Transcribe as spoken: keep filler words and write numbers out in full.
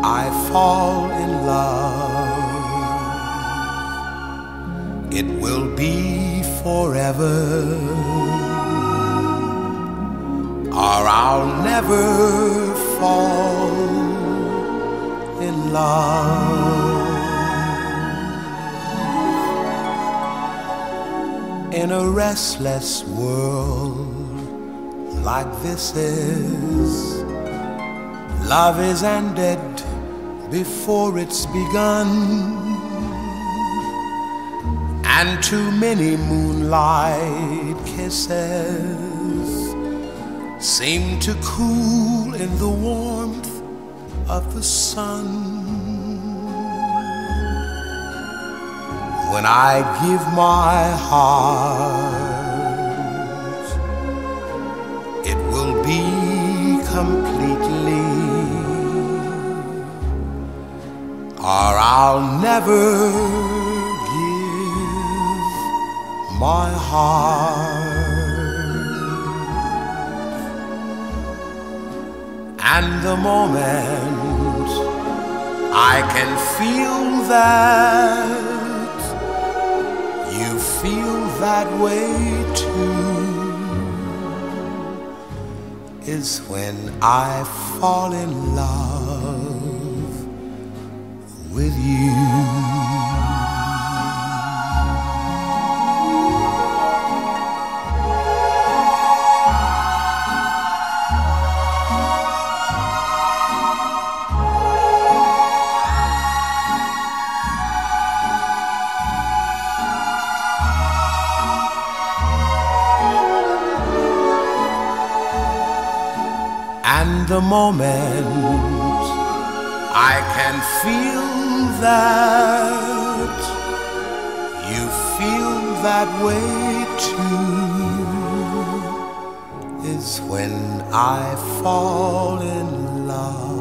I fall in love, it will be forever, or I'll never fall in love. In a restless world like this is, love is ended before it's begun, and too many moonlight kisses seem to cool in the warmth of the sun. When I give my heart, it will be completely, or I'll never give my heart. And the moment I can feel that you feel that way too is when I fall in love with you. And the moment I can feel that you feel that way too is when I fall in love.